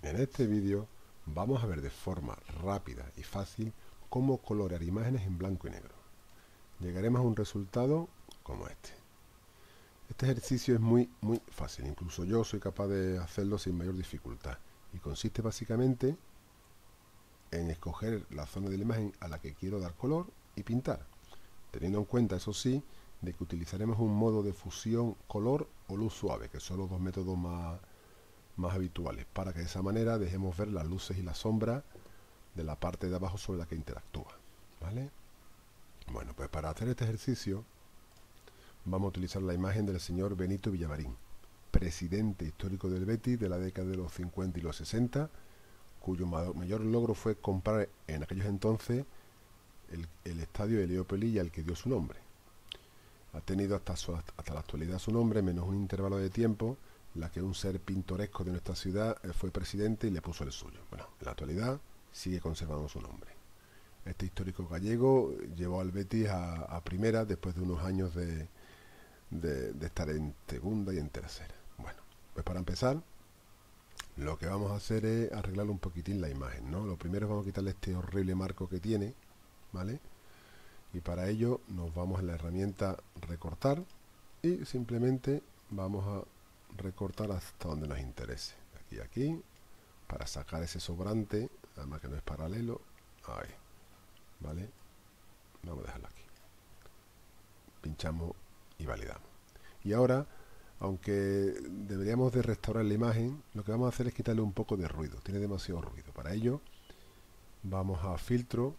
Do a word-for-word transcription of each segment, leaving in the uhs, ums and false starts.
En este vídeo vamos a ver de forma rápida y fácil cómo colorear imágenes en blanco y negro. Llegaremos a un resultado como este. Este ejercicio es muy muy fácil, incluso yo soy capaz de hacerlo sin mayor dificultad, y consiste básicamente en escoger la zona de la imagen a la que quiero dar color y pintar, teniendo en cuenta, eso sí, de que utilizaremos un modo de fusión color o luz suave, que son los dos métodos más, más habituales, para que de esa manera dejemos ver las luces y las sombras de la parte de abajo sobre la que interactúa, ¿vale? Bueno, pues para hacer este ejercicio vamos a utilizar la imagen del señor Benito Villamarín, presidente histórico del Betis de la década de los cincuenta y los sesenta, cuyo mayor logro fue comprar en aquellos entonces el, el estadio Heliópolis, al que dio su nombre. Ha tenido hasta, su, hasta la actualidad su nombre, menos un intervalo de tiempo en la que un ser pintoresco de nuestra ciudad fue presidente y le puso el suyo. Bueno, en la actualidad sigue conservando su nombre. Este histórico gallego llevó al Betis a, a primera después de unos años de, de, de estar en segunda y en tercera. Bueno, pues para empezar, lo que vamos a hacer es arreglar un poquitín la imagen, ¿no? Lo primero, vamos a quitarle este horrible marco que tiene, ¿vale? Y para ello nos vamos a la herramienta recortar y simplemente vamos a recortar hasta donde nos interese. Aquí, aquí, para sacar ese sobrante, además que no es paralelo. Ahí, ¿vale? Vamos a dejarlo aquí. Pinchamos y validamos. Y ahora, aunque deberíamos de restaurar la imagen, lo que vamos a hacer es quitarle un poco de ruido. Tiene demasiado ruido. Para ello, vamos a filtro,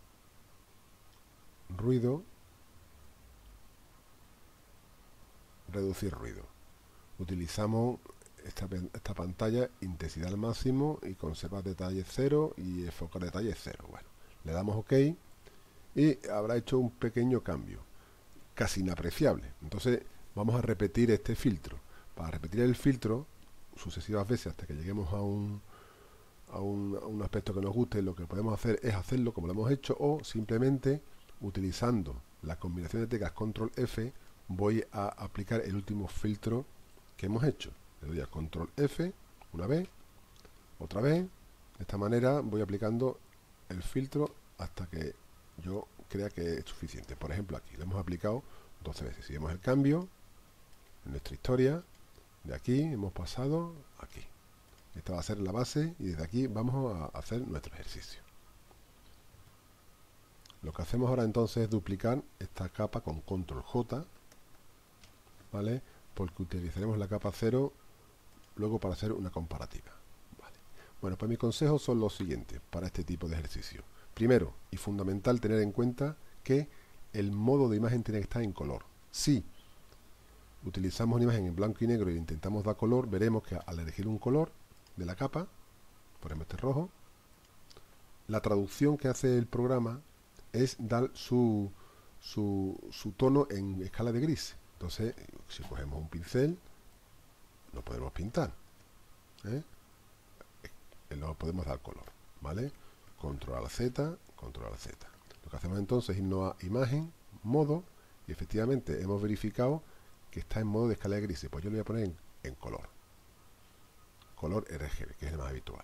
ruido, reducir ruido. Utilizamos esta, esta pantalla, intensidad al máximo y conservar detalle cero y enfocar detalle cero. Bueno, le damos OK y habrá hecho un pequeño cambio, casi inapreciable. Entonces vamos a repetir este filtro. Para repetir el filtro sucesivas veces hasta que lleguemos a un, a un, a un aspecto que nos guste, lo que podemos hacer es hacerlo como lo hemos hecho, o simplemente utilizando la combinación de teclas control F voy a aplicar el último filtro que hemos hecho. Le doy a control F una vez, otra vez. De esta manera voy aplicando el filtro hasta que yo crea que es suficiente. Por ejemplo, aquí lo hemos aplicado doce veces. Si vemos el cambio en nuestra historia, de aquí hemos pasado aquí. Esta va a ser la base y desde aquí vamos a hacer nuestro ejercicio. Lo que hacemos ahora entonces es duplicar esta capa con control J, ¿vale? Porque utilizaremos la capa cero luego para hacer una comparativa, ¿vale? Bueno, pues mis consejos son los siguientes para este tipo de ejercicio. Primero, y fundamental, tener en cuenta que el modo de imagen tiene que estar en color. Si utilizamos una imagen en blanco y negro e intentamos dar color, veremos que al elegir un color de la capa, por ejemplo este rojo, la traducción que hace el programa es dar su, su, su tono en escala de gris. Entonces, si cogemos un pincel, lo podemos pintar, ¿eh? Lo podemos dar color, ¿vale? Control al Z, control al Z. Lo que hacemos entonces es irnos a imagen, modo, y efectivamente hemos verificado que está en modo de escala de grises. Pues yo lo voy a poner en, en color. Color R G B, que es el más habitual,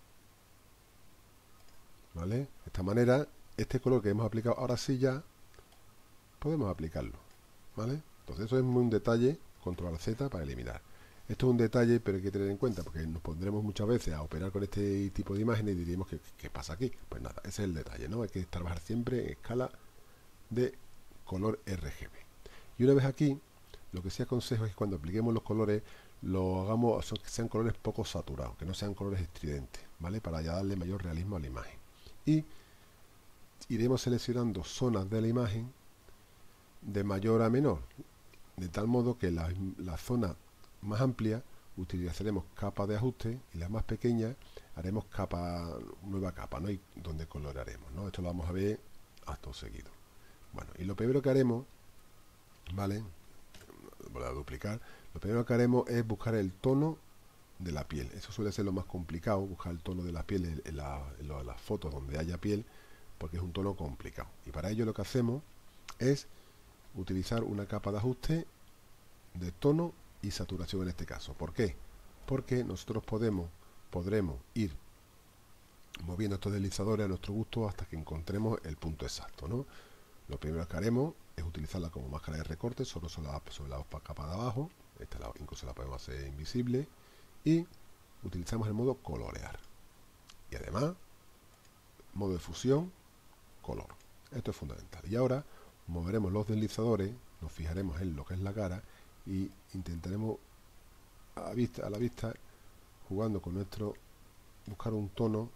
¿vale? De esta manera, este color que hemos aplicado, ahora sí ya podemos aplicarlo, ¿vale? Entonces eso es muy un detalle, control Z para eliminar. Esto es un detalle, pero hay que tener en cuenta, porque nos pondremos muchas veces a operar con este tipo de imágenes y diríamos que ¿qué pasa aquí? Pues nada, ese es el detalle, ¿no? Hay que trabajar siempre en escala de color R G B. Y una vez aquí, lo que sí aconsejo es que cuando apliquemos los colores, lo hagamos, son, que sean colores poco saturados, que no sean colores estridentes, ¿vale? Para ya darle mayor realismo a la imagen. Y iremos seleccionando zonas de la imagen de mayor a menor, de tal modo que la, la zona más amplia utilizaremos capa de ajuste y las más pequeñas haremos capa, nueva capa, ¿no? Y donde coloraremos, ¿no? Esto lo vamos a ver acto seguido. Bueno, y lo primero que haremos, ¿vale? Voy a duplicar. Lo primero que haremos es buscar el tono de la piel. Eso suele ser lo más complicado, buscar el tono de la piel en, en, la, en la, las fotos donde haya piel, porque es un tono complicado. Y para ello lo que hacemos es utilizar una capa de ajuste de tono y saturación en este caso. ¿Por qué? Porque nosotros podemos podremos ir moviendo estos deslizadores a nuestro gusto hasta que encontremos el punto exacto, ¿no? Lo primero que haremos es utilizarla como máscara de recorte, solo sobre la, sobre la capa de abajo. Esta la, incluso la podemos hacer invisible. Y utilizamos el modo colorear. Y además, modo de fusión, color. Esto es fundamental. Y ahora moveremos los deslizadores, nos fijaremos en lo que es la cara y intentaremos a, vista, a la vista, jugando con nuestro, buscar un tono,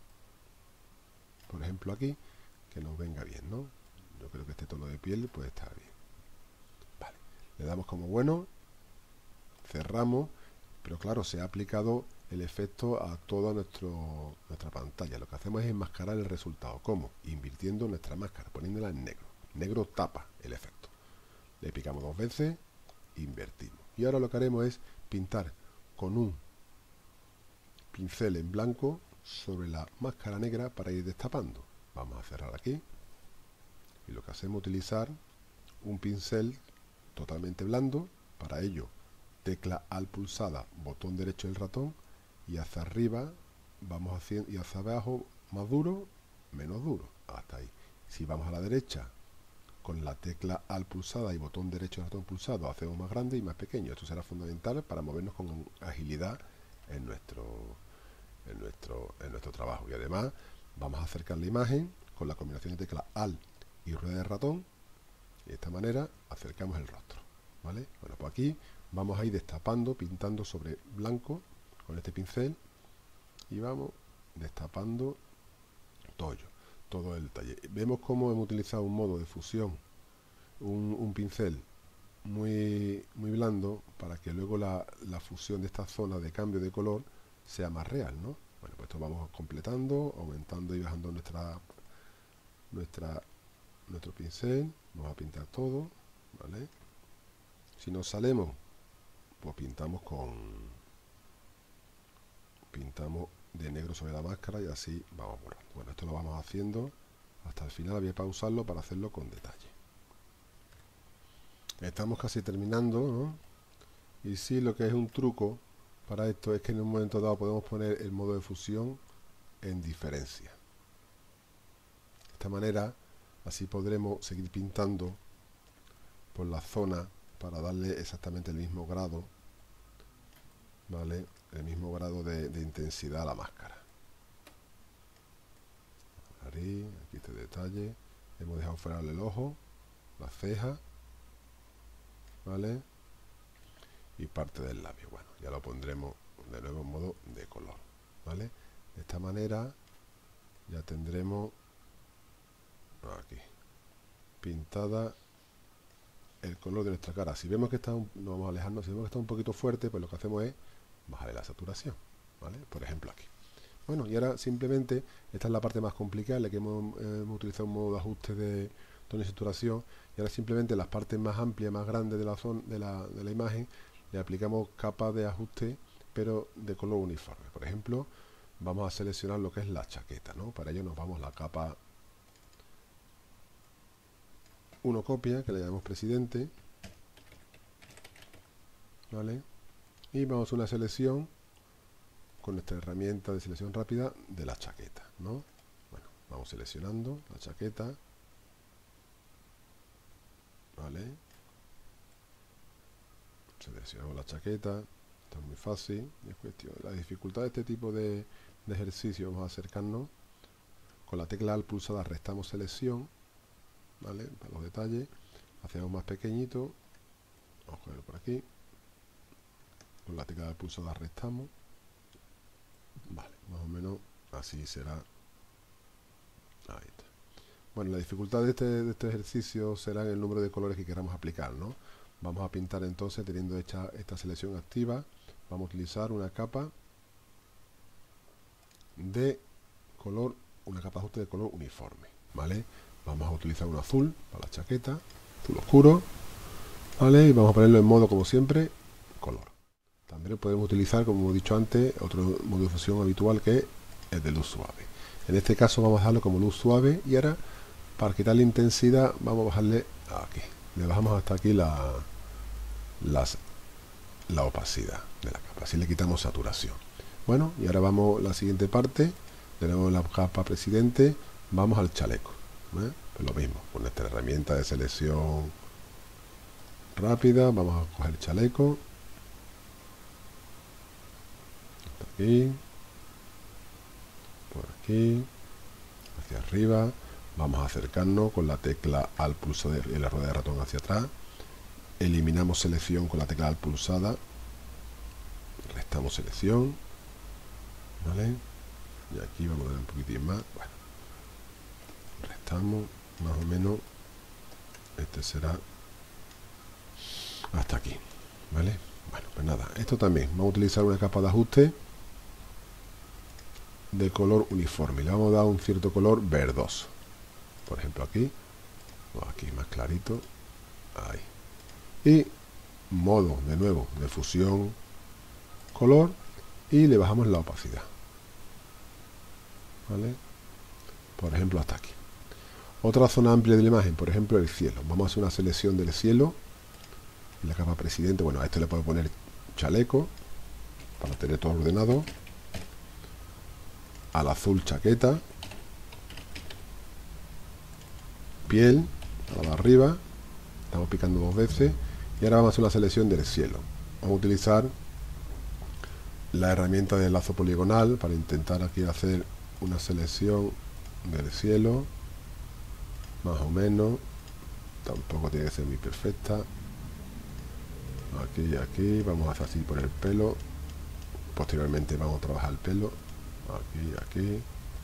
por ejemplo aquí, que nos venga bien, ¿no? Yo creo que este tono de piel puede estar bien. Vale. Le damos como bueno, cerramos, pero claro, se ha aplicado el efecto a toda nuestro, nuestra pantalla. Lo que hacemos es enmascarar el resultado. ¿Cómo? Invirtiendo nuestra máscara, poniéndola en negro. Negro tapa el efecto. Le picamos dos veces, invertimos. Y ahora lo que haremos es pintar con un pincel en blanco sobre la máscara negra para ir destapando. Vamos a cerrar aquí. Y lo que hacemos es utilizar un pincel totalmente blando. Para ello, tecla Alt pulsada, botón derecho del ratón, y hacia arriba vamos haciendo, y hacia abajo más duro, menos duro, hasta ahí. Si vamos a la derecha, con la tecla Alt pulsada y botón derecho del ratón pulsado, hacemos más grande y más pequeño. Esto será fundamental para movernos con agilidad en nuestro, en nuestro, en nuestro trabajo. Y además vamos a acercar la imagen con la combinación de tecla Alt y rueda de ratón, y de esta manera acercamos el rostro, ¿vale? Bueno, pues aquí vamos a ir destapando, pintando sobre blanco con este pincel, y vamos destapando todo, todo el detalle. Vemos cómo hemos utilizado un modo de fusión, un, un pincel muy, muy blando, para que luego la, la fusión de esta zona de cambio de color sea más real, ¿no? Bueno, pues esto vamos completando, aumentando y bajando nuestra, nuestra, nuestro pincel. Vamos a pintar todo, ¿vale? Si nos salemos, pues pintamos con pintamos de negro sobre la máscara y así vamos borrando. Bueno, esto lo vamos haciendo hasta el final. Voy a pausarlo para hacerlo con detalle. Estamos casi terminando, ¿no? Y sí, lo que es un truco para esto es que en un momento dado podemos poner el modo de fusión en diferencia. De esta manera, así podremos seguir pintando por la zona para darle exactamente el mismo grado, ¿vale? El mismo grado de, de intensidad a la máscara. Aquí, aquí este detalle. Hemos dejado fuera el ojo, la ceja, ¿vale? Y parte del labio. Bueno, ya lo pondremos de nuevo en modo de color, ¿vale? De esta manera ya tendremos aquí pintada el color de nuestra cara. Si vemos que está un, no vamos a alejarnos, si vemos que está un poquito fuerte, pues lo que hacemos es bajarle la saturación, ¿vale? Por ejemplo aquí. Bueno, y ahora simplemente, esta es la parte más complicada, en la que hemos, eh, hemos utilizado un modo de ajuste de tono y saturación, y ahora simplemente las partes más amplias, más grandes de la, zona, de la, de la imagen, le aplicamos capas de ajuste, pero de color uniforme. Por ejemplo, vamos a seleccionar lo que es la chaqueta, ¿no? Para ello nos vamos a la capa uno copia, que le llamamos presidente, ¿vale? Y vamos a una selección con nuestra herramienta de selección rápida de la chaqueta, ¿no? Bueno, vamos seleccionando la chaqueta, ¿vale? Seleccionamos la chaqueta. Esto es muy fácil, es cuestión. La dificultad de este tipo de, de ejercicio, vamos a acercarnos con la tecla Alt pulsada, restamos selección, ¿vale? Para los detalles, hacemos más pequeñito, vamos a ponerlo por aquí, con la tecla Alt pulsada restamos, vale, más o menos así será. Ahí está. Bueno, la dificultad de este, de este ejercicio será en el número de colores que queramos aplicar, ¿no? Vamos a pintar entonces, teniendo hecha esta selección activa, vamos a utilizar una capa de color, una capa de ajuste de color uniforme, ¿vale? Vamos a utilizar un azul para la chaqueta, azul oscuro, ¿vale? Y vamos a ponerlo en modo, como siempre, color. También podemos utilizar, como he dicho antes, otro modo de fusión habitual, que es el de luz suave. En este caso vamos a dejarlo como luz suave, y ahora, para quitar la intensidad, vamos a bajarle aquí. Le bajamos hasta aquí la, las, la opacidad de la capa, así le quitamos saturación. Bueno, y ahora vamos a la siguiente parte. Tenemos la capa presidente, vamos al chaleco, ¿eh? Pues lo mismo, con nuestra herramienta de selección rápida, vamos a coger el chaleco, aquí, por aquí, hacia arriba, vamos a acercarnos con la tecla al pulsado y la rueda de ratón hacia atrás, eliminamos selección con la tecla al pulsada, restamos selección, ¿vale? Y aquí vamos a dar un poquitín más, bueno, restamos más o menos, este será hasta aquí, ¿vale? Bueno, pues nada, esto también, vamos a utilizar una capa de ajuste de color uniforme, le vamos a dar un cierto color verdoso, por ejemplo aquí, o aquí más clarito, ahí, y modo de nuevo de fusión color y le bajamos la opacidad, ¿vale? Por ejemplo hasta aquí. Otra zona amplia de la imagen, por ejemplo el cielo, vamos a hacer una selección del cielo en la capa presidente. Bueno, a esto le puedo poner chaleco para tener todo ordenado, al azul chaqueta, piel, a la de arriba, estamos picando dos veces y ahora vamos a hacer una selección del cielo. Vamos a utilizar la herramienta de lazo poligonal para intentar aquí hacer una selección del cielo, más o menos, tampoco tiene que ser muy perfecta. Aquí y aquí, vamos a hacer así por el pelo, posteriormente vamos a trabajar el pelo, aquí y aquí,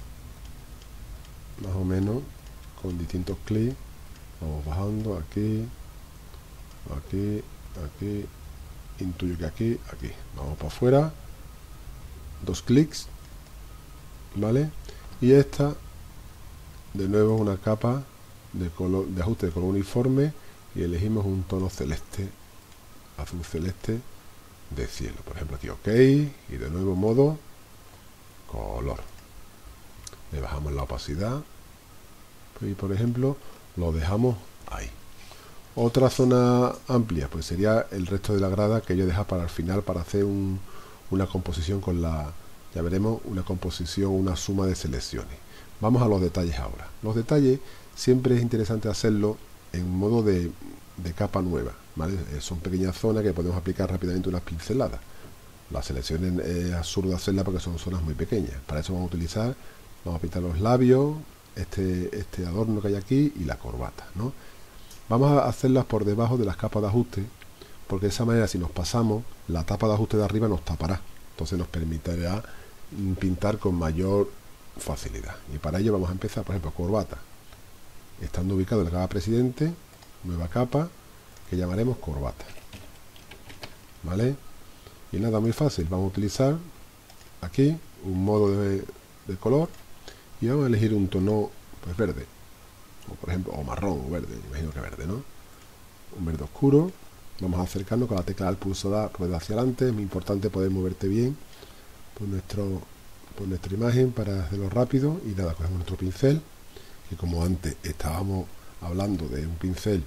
más o menos, con distintos clics, vamos bajando, aquí, aquí, aquí, intuyo que aquí, aquí, vamos para afuera, dos clics, ¿vale? Y esta, de nuevo, una capa de color, de ajuste de color uniforme y elegimos un tono celeste, azul celeste de cielo, por ejemplo aquí ok, y de nuevo modo color, le bajamos la opacidad y por ejemplo lo dejamos ahí. Otra zona amplia pues sería el resto de la grada, que yo dejo para el final para hacer un, una composición con la, ya veremos, una composición, una suma de selecciones. Vamos a los detalles ahora. Los detalles siempre es interesante hacerlo en modo de, de capa nueva, ¿vale? Son pequeñas zonas que podemos aplicar rápidamente unas pinceladas. Las selecciones es absurdo hacerlas porque son zonas muy pequeñas. Para eso vamos a utilizar, vamos a pintar los labios, este, este adorno que hay aquí y la corbata, ¿no? Vamos a hacerlas por debajo de las capas de ajuste, porque de esa manera si nos pasamos, la tapa de ajuste de arriba nos tapará. Entonces nos permitirá pintar con mayor facilidad. Y para ello vamos a empezar, por ejemplo, corbata. Estando ubicado en la capa presidente, nueva capa, que llamaremos corbata. ¿Vale? Y nada, muy fácil. Vamos a utilizar aquí un modo de, de color y vamos a elegir un tono pues verde, o por ejemplo, o marrón o verde, imagino que verde, ¿no? Un verde oscuro. Vamos a acercarnos con la tecla del pulsar, rueda hacia adelante. Es muy importante poder moverte bien por, nuestro, por nuestra imagen para hacerlo rápido. Y nada, cogemos nuestro pincel, que como antes estábamos hablando de un pincel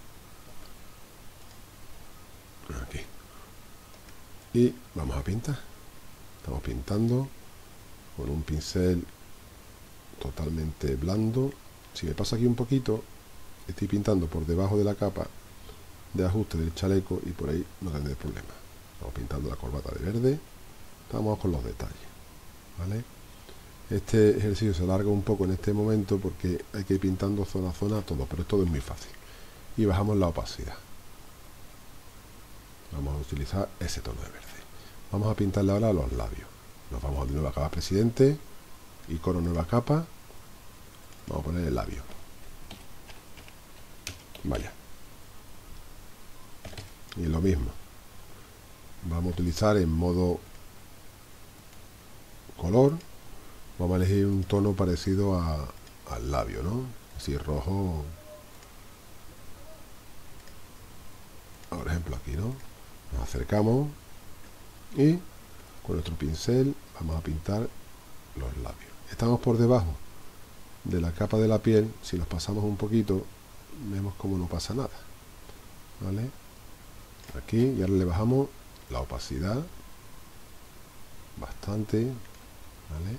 aquí, y vamos a pintar. Estamos pintando con un pincel totalmente blando. Si me pasa aquí un poquito, estoy pintando por debajo de la capa de ajuste del chaleco y por ahí no tendré problema. Estamos pintando la corbata de verde. Estamos con los detalles, ¿vale? Este ejercicio se alarga un poco en este momento porque hay que ir pintando zona a zona todo, pero todo es muy fácil. Y bajamos la opacidad. Vamos a utilizar ese tono de verde. Vamos a pintarle ahora los labios. Nos vamos a nueva capa presidente, icono nueva capa. Vamos a poner el labio. Vaya. Y lo mismo. Vamos a utilizar en modo color. Vamos a elegir un tono parecido a, al labio, ¿no? Así rojo. Por ejemplo aquí, ¿no? Nos acercamos y con nuestro pincel vamos a pintar los labios. Estamos por debajo de la capa de la piel. Si nos pasamos un poquito, vemos como no pasa nada, ¿vale? Aquí y ahora le bajamos la opacidad bastante, ¿vale?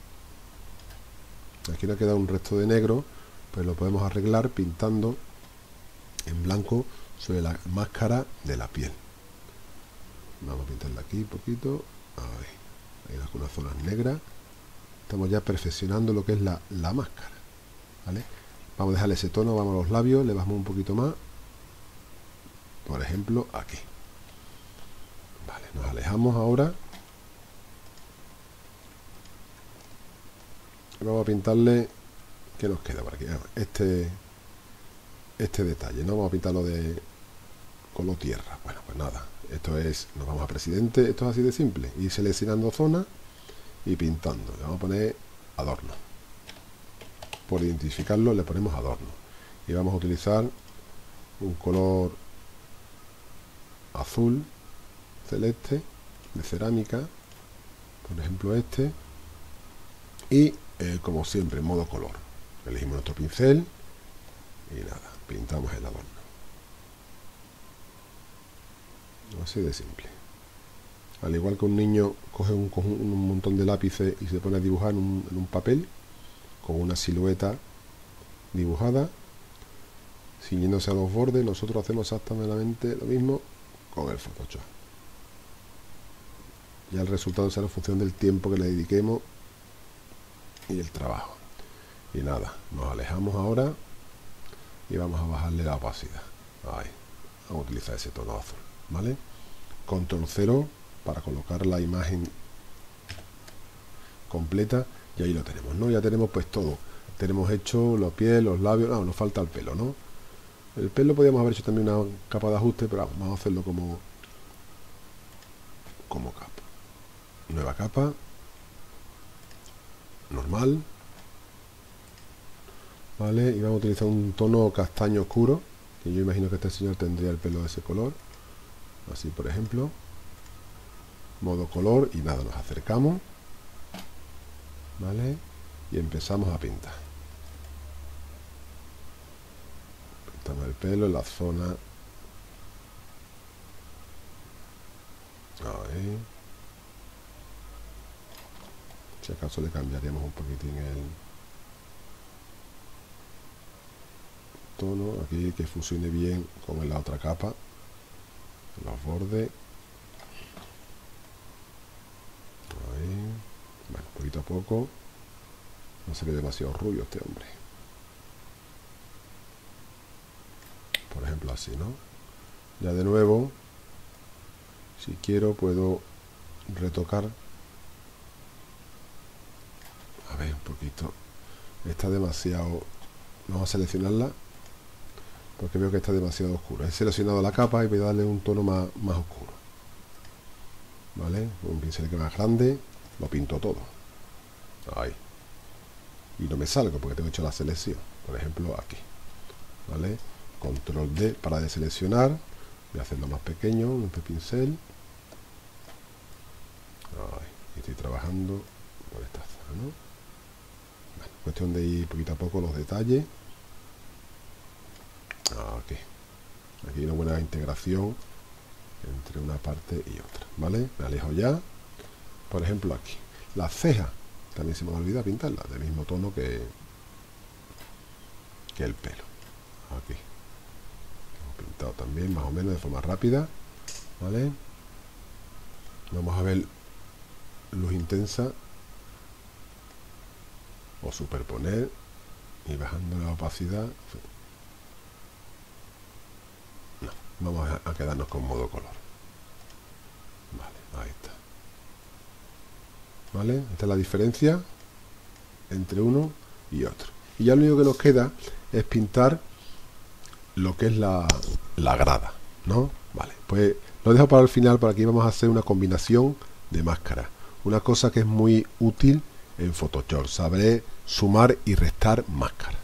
Aquí nos queda un resto de negro, pues lo podemos arreglar pintando en blanco sobre la máscara de la piel. Vamos a pintarla aquí un poquito. Ahí, hay algunas zonas negras. Estamos ya perfeccionando lo que es la, la máscara, ¿vale? Vamos a dejarle ese tono, vamos a los labios, le bajamos un poquito más. Por ejemplo, aquí. Vale, nos alejamos ahora. Vamos a pintarle, ¿qué nos queda por aquí? Este, este detalle, ¿no? Vamos a pintarlo de color tierra. Bueno, pues nada, esto es, nos vamos a presidente, esto es así de simple. Ir seleccionando zonas y pintando. Le vamos a poner adorno. Por identificarlo le ponemos adorno. Y vamos a utilizar un color azul celeste de cerámica, por ejemplo este, y eh, como siempre en modo color elegimos nuestro pincel y nada, pintamos el adorno, así de simple. Al igual que un niño coge un, un montón de lápices y se pone a dibujar en un, en un papel con una silueta dibujada ciñéndose a los bordes, nosotros hacemos exactamente lo mismo con el Photoshop. Ya el resultado será en función del tiempo que le dediquemos y el trabajo. Y nada, nos alejamos ahora y vamos a bajarle la opacidad. Ahí, vamos a utilizar ese tono azul, ¿vale? Control cero para colocar la imagen completa y ahí lo tenemos, ¿no? Ya tenemos pues todo. Tenemos hecho los pies, los labios, no, nos falta el pelo, ¿no? El pelo podríamos haber hecho también una capa de ajuste, pero vamos, vamos a hacerlo como como capa. Nueva capa, normal, vale, y vamos a utilizar un tono castaño oscuro, que yo imagino que este señor tendría el pelo de ese color, así por ejemplo, modo color, y nada, nos acercamos, vale, y empezamos a pintar. Pintamos el pelo en la zona, ahí. Si acaso le cambiaríamos un poquitín el tono aquí, que funcione bien con la otra capa, los bordes. Ahí. Bueno, poquito a poco, no se ve demasiado rubio este hombre, por ejemplo así, ¿no? Ya de nuevo, si quiero puedo retocar. A ver, un poquito. Está demasiado... Vamos a seleccionarla porque veo que está demasiado oscuro. He seleccionado la capa y voy a darle un tono más, más oscuro. ¿Vale? Un pincel que más grande, lo pinto todo. Ahí. Y no me salgo porque tengo hecho la selección. Por ejemplo, aquí. ¿Vale? Control D para deseleccionar. Voy a hacerlo más pequeño, un pincel. Ahí. Y estoy trabajando por esta zona, ¿no? Cuestión de ir poquito a poco los detalles. Aquí, aquí hay una buena integración entre una parte y otra, ¿vale? Me alejo ya. Por ejemplo aquí, las cejas también se me olvida pintarlas del mismo tono que que el pelo. Aquí hemos pintado también más o menos de forma rápida, ¿vale? Vamos a ver luz intensa o superponer y bajando la opacidad. No, vamos a, a quedarnos con modo color. Vale, ahí está. Vale, esta es la diferencia entre uno y otro. Y ya lo único que nos queda es pintar lo que es la, la grada, ¿no? Vale, pues lo dejo para el final, para aquí vamos a hacer una combinación de máscaras. Una cosa que es muy útil en Photoshop, sabré sumar y restar máscaras.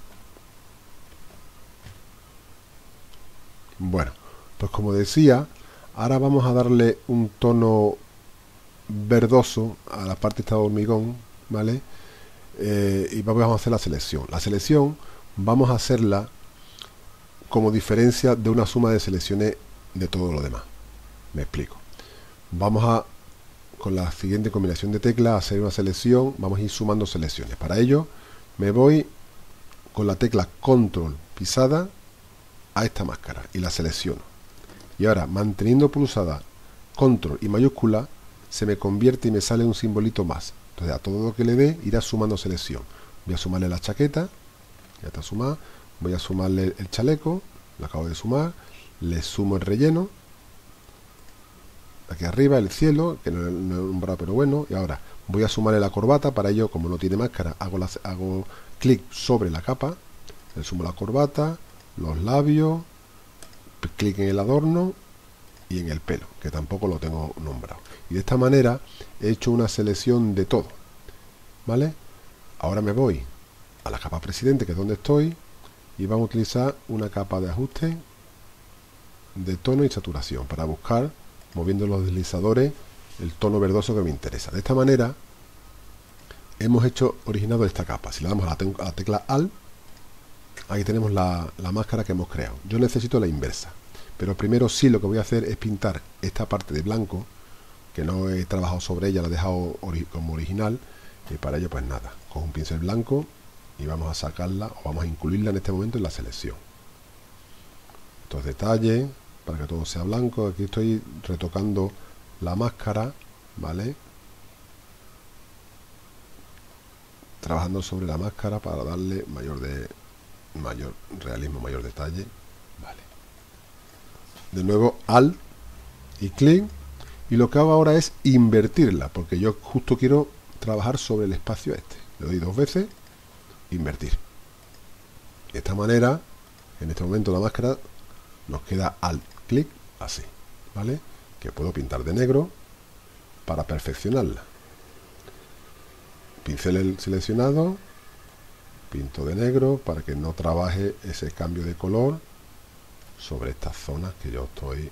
Bueno, pues como decía, ahora vamos a darle un tono verdoso a la parte esta de hormigón, ¿vale? Eh, y vamos a hacer la selección. La selección vamos a hacerla como diferencia de una suma de selecciones de todo lo demás. Me explico. Vamos a con la siguiente combinación de teclas hacer una selección. Vamos a ir sumando selecciones. Para ello me voy con la tecla control pisada a esta máscara y la selecciono. Y ahora, manteniendo pulsada control y mayúscula, se me convierte y me sale un simbolito más. Entonces a todo lo que le dé irá sumando selección. Voy a sumarle la chaqueta, ya está sumada. Voy a sumarle el chaleco, lo acabo de sumar. Le sumo el relleno. Aquí arriba el cielo, que no, no he nombrado, pero bueno. Y ahora voy a sumarle la corbata. Para ello, como no tiene máscara, hago, la, hago clic sobre la capa. Le sumo la corbata, los labios, clic en el adorno y en el pelo, que tampoco lo tengo nombrado. Y de esta manera he hecho una selección de todo, ¿vale? Ahora me voy a la capa presidente, que es donde estoy, y vamos a utilizar una capa de ajuste de tono y saturación para buscar, moviendo los deslizadores, el tono verdoso que me interesa. De esta manera hemos hecho originado esta capa. Si le damos a la, te a la tecla Alt, ahí tenemos la, la máscara que hemos creado. Yo necesito la inversa, pero primero sí lo que voy a hacer es pintar esta parte de blanco, que no he trabajado sobre ella, la he dejado ori como original, y para ello pues nada, con un pincel blanco y vamos a sacarla o vamos a incluirla en este momento en la selección. Estos detalles para que todo sea blanco. Aquí estoy retocando la máscara, ¿vale? Trabajando sobre la máscara para darle mayor de mayor realismo, mayor detalle, vale. De nuevo Alt y clic, y lo que hago ahora es invertirla, porque yo justo quiero trabajar sobre el espacio este. Le doy dos veces, invertir. De esta manera, en este momento la máscara nos queda Alt clic así, ¿vale? Que puedo pintar de negro para perfeccionarla. Pincel seleccionado, pinto de negro para que no trabaje ese cambio de color sobre estas zonas que yo estoy.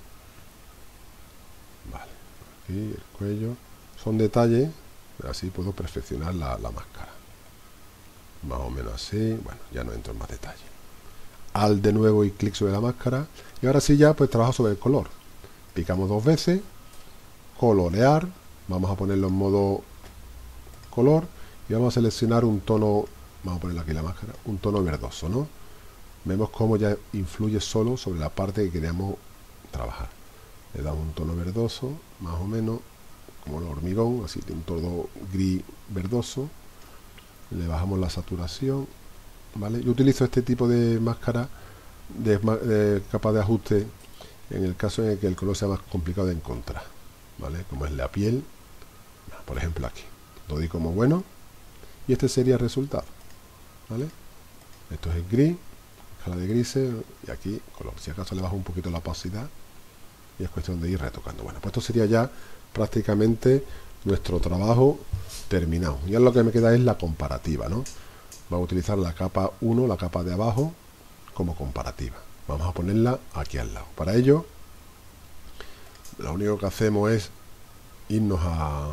Vale, aquí el cuello, son detalles, así puedo perfeccionar la, la máscara, más o menos así. Bueno, ya no entro en más detalle. Alt de nuevo y clic sobre la máscara, y ahora sí ya pues trabajo sobre el color. Picamos dos veces, colorear, vamos a ponerlo en modo color y vamos a seleccionar un tono. Vamos a ponerle aquí la máscara, un tono verdoso, ¿no? Vemos cómo ya influye solo sobre la parte que queremos trabajar. Le damos un tono verdoso, más o menos, como el hormigón, así de un tono gris verdoso. Le bajamos la saturación, ¿vale? Yo utilizo este tipo de máscara, de, de capa de ajuste, en el caso en el que el color sea más complicado de encontrar, ¿vale? Como es la piel, por ejemplo aquí. Lo doy como bueno, y este sería el resultado. ¿Vale? Esto es el gris, escala de grises, y aquí color. Si acaso le bajo un poquito la opacidad y es cuestión de ir retocando. Bueno, pues esto sería ya prácticamente nuestro trabajo terminado. Ya lo que me queda es la comparativa, ¿no? Vamos a utilizar la capa uno, la capa de abajo, como comparativa. Vamos a ponerla aquí al lado. Para ello, lo único que hacemos es irnos a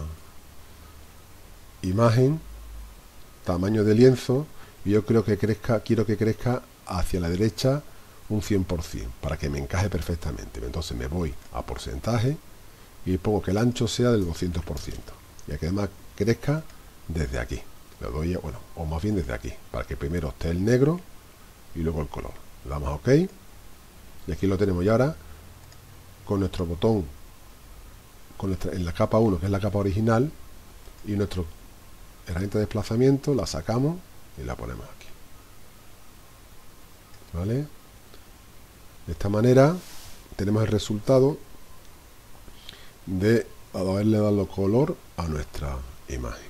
imagen, tamaño de lienzo. Y yo creo que crezca, quiero que crezca hacia la derecha un cien por cien para que me encaje perfectamente. Entonces me voy a porcentaje y pongo que el ancho sea del doscientos por ciento y que además crezca desde aquí. Le doy, bueno, o más bien desde aquí, para que primero esté el negro y luego el color. Le damos a OK y aquí lo tenemos. Y ahora con nuestro botón, con nuestra, en la capa uno, que es la capa original, y nuestro herramienta de desplazamiento, la sacamos y la ponemos aquí, ¿vale? De esta manera tenemos el resultado de haberle dado color a nuestra imagen.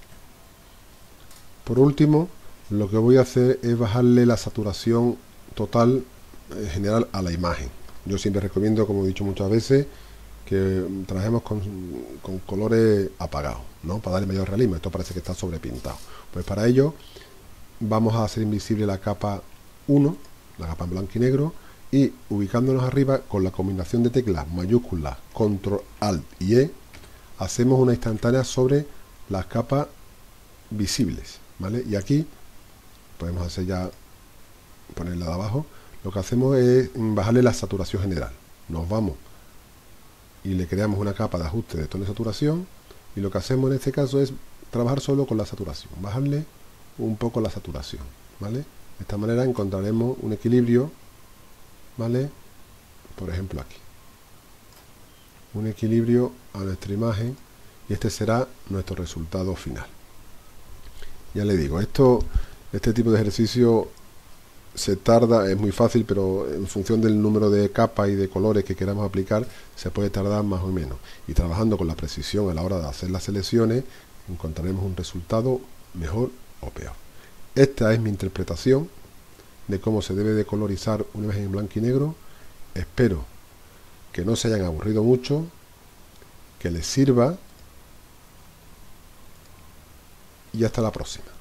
Por último, lo que voy a hacer es bajarle la saturación total en general a la imagen. Yo siempre recomiendo, como he dicho muchas veces, que trabajemos con, con colores apagados, ¿no? Para darle mayor realismo. Esto parece que está sobrepintado. Pues para ello vamos a hacer invisible la capa uno, la capa en blanco y negro, y ubicándonos arriba con la combinación de teclas mayúsculas control alt y E, hacemos una instantánea sobre las capas visibles, ¿vale? Y aquí podemos hacer ya, ponerla de abajo. Lo que hacemos es bajarle la saturación general. Nos vamos y le creamos una capa de ajuste de tono de saturación, Y lo que hacemos en este caso es trabajar solo con la saturación, bajarle un poco la saturación, ¿vale? De esta manera encontraremos un equilibrio, ¿vale? Por ejemplo aquí. Un equilibrio a nuestra imagen y este será nuestro resultado final. Ya le digo, esto, este tipo de ejercicio se tarda, es muy fácil, pero en función del número de capas y de colores que queramos aplicar, se puede tardar más o menos. Y trabajando con la precisión a la hora de hacer las selecciones, encontraremos un resultado mejor o peor. Esta es mi interpretación de cómo se debe de colorizar una imagen en blanco y negro. Espero que no se hayan aburrido mucho, que les sirva y hasta la próxima.